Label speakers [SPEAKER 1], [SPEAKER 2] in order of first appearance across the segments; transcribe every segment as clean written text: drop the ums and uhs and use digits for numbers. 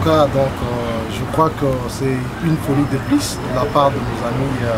[SPEAKER 1] cas, donc, je crois que c'est une folie de plus de la part de nos amis de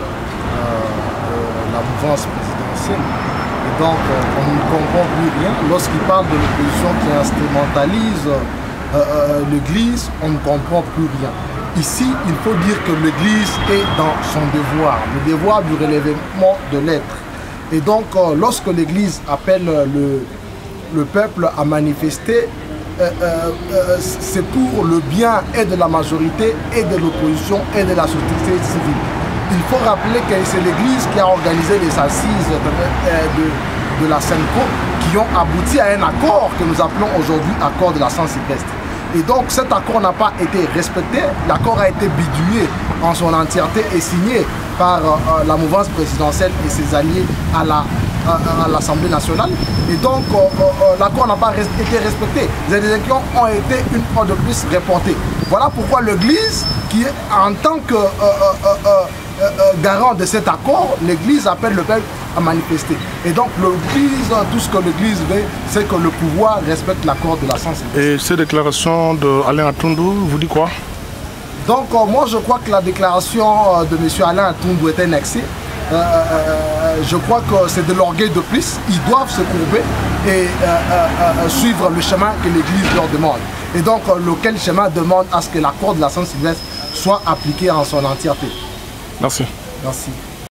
[SPEAKER 1] la mouvance présidentielle. Et donc, on ne comprend plus rien. Lorsqu'ils parlent de l'opposition qui instrumentalise l'Église, on ne comprend plus rien. Ici, il faut dire que l'Église est dans son devoir, le devoir du relèvement de l'être. Et donc, lorsque l'Église appelle le peuple à manifester, c'est pour le bien et de la majorité et de l'opposition et de la société civile. Il faut rappeler que c'est l'Église qui a organisé les assises de la Senco qui ont abouti à un accord que nous appelons aujourd'hui accord de la Saint-Sylvestre. Et donc cet accord n'a pas été respecté, l'accord a été bidouillé en son entièreté et signé par la mouvance présidentielle et ses alliés à l'Assemblée nationale. Et donc l'accord n'a pas été respecté. Les élections ont été une fois de plus reportées. Voilà pourquoi l'Église, qui en tant que garant de cet accord, l'Église appelle le peuple à manifester. Et donc l'Église, tout ce que l'Église veut, c'est que le pouvoir respecte l'accord de la Saint-Sylvestre.
[SPEAKER 2] Et ces déclarations d'Alain Atundou, vous dit quoi?
[SPEAKER 1] Donc moi je crois que la déclaration de M. Alain Atundou est un excès. Je crois que c'est de l'orgueil de plus. Ils doivent se courber et suivre le chemin que l'Église leur demande. Et donc lequel chemin demande à ce que l'accord de la Saint-Sylvestre soit appliqué en son entièreté.
[SPEAKER 2] Merci.
[SPEAKER 1] Merci.